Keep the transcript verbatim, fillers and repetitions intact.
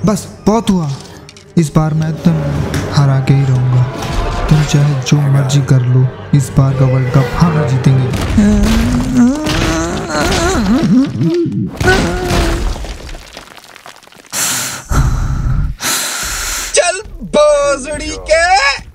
बस बहुत हुआ। इस बार मैं तुम हरा के ही रहूँगा। तुम चाहे जो मर्जी कर लो, इस बार का वर्ल्ड कप हम ही जीतेंगे। चल भोसड़ी के।